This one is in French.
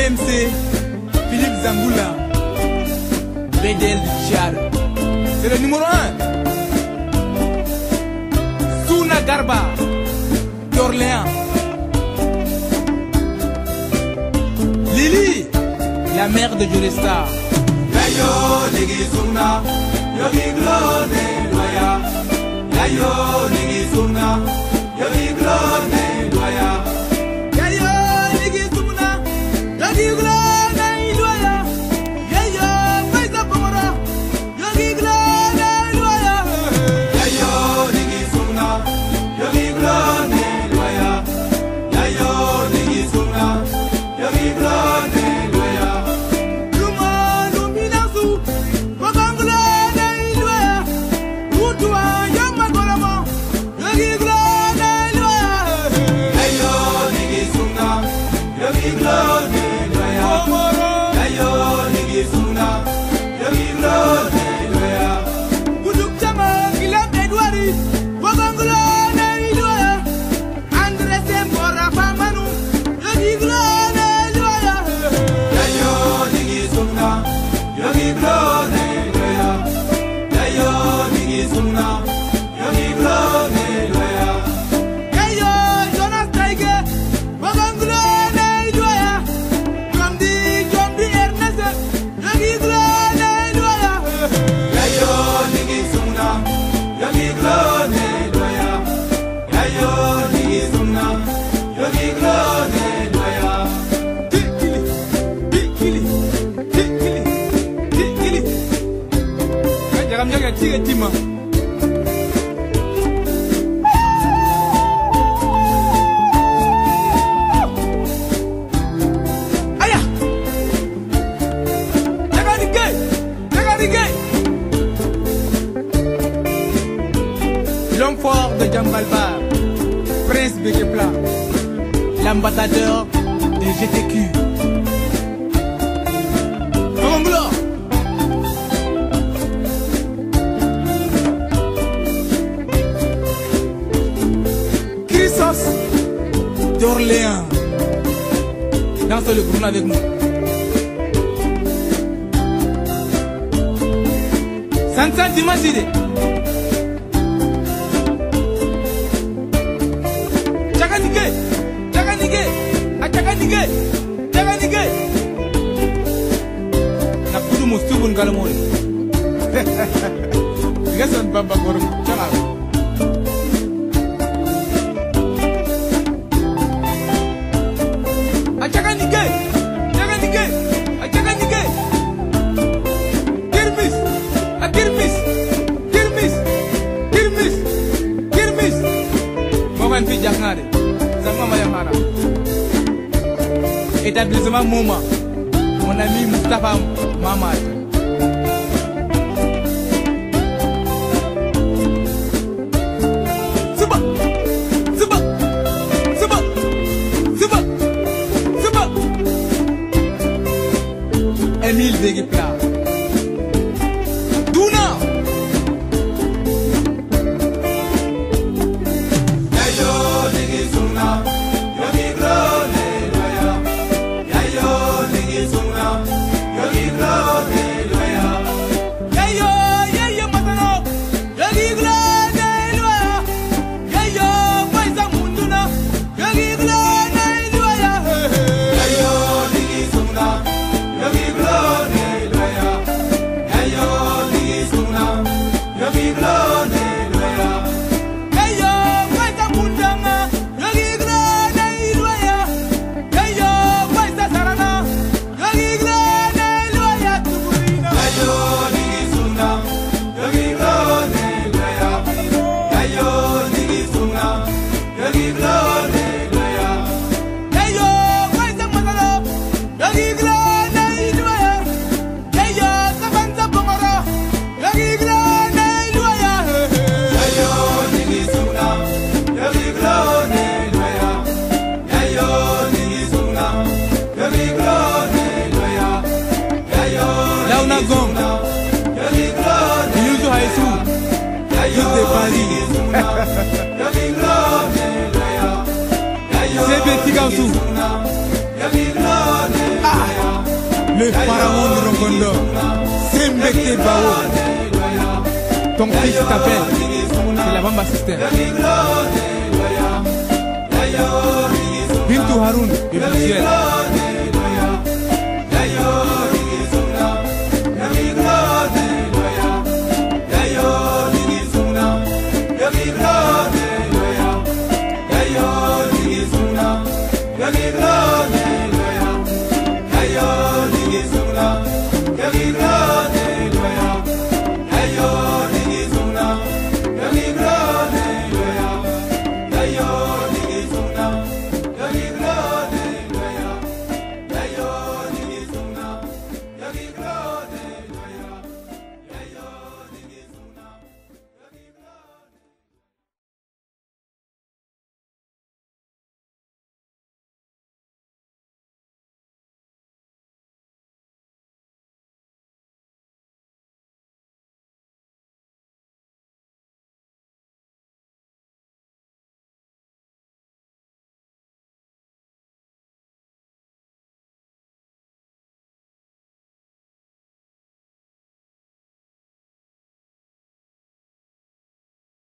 BMC, Philippe Zamboula, Bedel du Tchad. C'est le numéro 1. Souna Garba, d'Orléans. Lily, la mère de Jolestar. Yayo nigi Souna, yogi glone loya. Yayo nigi Souna, yogi glone loya. Yayo nigi Souna, yogi glone loya. Yayo Faisa Pomora, yogi glone loya. Yayo nigi Souna, yogi glone loya. Yayo nigi Souna, yogi glone loya. Luma luminasu, wakanglone loya. Utua yama golama, yogi glone loya. Yayo nigi Souna, yogi glone loya. Yayo nigi Souna, yogi glone loya. Kuduk chama kilam Edwari, wakanglone loya. Andre Sembora Pamanu, yogi glone loya. Yayo nigi Souna, yogi glone loya. Yayo nigi Souna, yogi glone loya. Yayo Jonas Taige, wakanglone loya. Jomdi Ernest, yogi glone loya. Yayo nigi Souna, yogi glone loya. Yayo nigi Souna, yogi glone loya. Tikili, tikili, tikili, tikili. Jangan jaga tiga tima. Ayah, jangan dikei, jangan dikei. L'homme fort de Djambalba, Prince Bekepla, l'ambassadeur du GTQ. Anglo. Christos d'Orléans. Danse le groupe avec nous. Sansan Dimaside. Chakanike, chakanike, achakanike, chakanike. Na kudu mustubun galamori. Gasan baba gorum chala. Achakanike, chakanike, achakanike. Kirmis, akirmis, kirmis, kirmis, kirmis. Mogan fi jaknade. Sama Mayamara. Établissement Mouma. Mon ami Moustapha Mamad. Suba, suba, suba, suba, suba. Emile Begepla. Duna. Yayo nigi Souna, yogi glone loya. Yayo nigi Souna, yogi glone loya. Yayo, yayo matano, yogi glone loya. Yayo Faisa Munduna, yogi glone loya. Yayo nigi Souna, yogi glone loya. Yayo nigi Souna, yogi glone loya. Yayo Faisa Mundanga, yogi glone loya. Yayo Faisa Sarana, yogi glone loya. Tuburina. Yayo nigi Souna, yogi glone loya. Yayo nigi Souna, yogi glone loya. Yayo Faisa Matano, yogi glone loya. Yayo Sabanza Pomoro, yogi glone loya. Yayo nigi Souna, yogi glone loya. Yayo nigi Souna, yogi glone loya. Yayo Launa nigi Gong, Souna, yogi glone Yuzu Haisu, Yayo Youth de Paris. nigi Souna, yogi glone loya. Yayo CB Tigaosu. nigi Souna, yogi glone Ah, le pharaon de Rongondo, Sembeke Bao. Ton fils t'appelle, c'est la Bamba System. Bintou Haroun, le visuel.